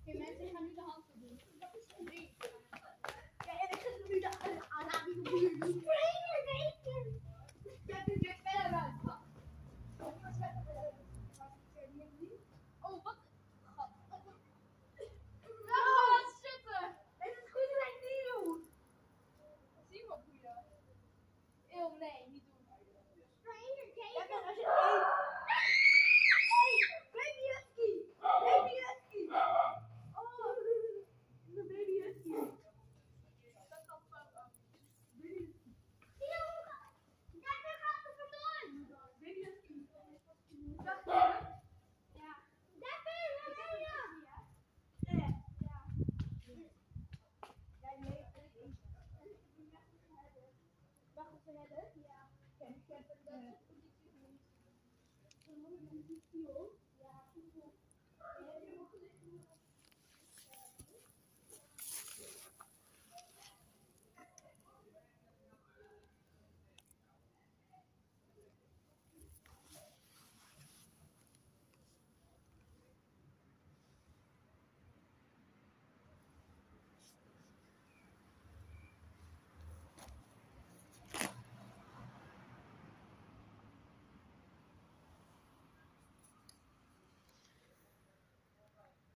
mensen, ik ga nu de hand doen. Dat is een ding. Ja, en ik zet nu de Arabische buurt. Stranger Danger! Je hebt nu Jack Bell eruit. Oh, wat? Nou, laat zitten. Het is goed dat ik niet doe. Zie maar boeien. Eeuw, nee, niet doen. Stranger Ja, Danger! als je eet. Hey, baby husky! Baby husky! Oh, de baby husky. Dat kan foto. Daar gaat er vandaan. Baby husky. Dag, Ja. daar ben je. Ja. Wacht even hebben. Ja. Kijk, ik heb een positie.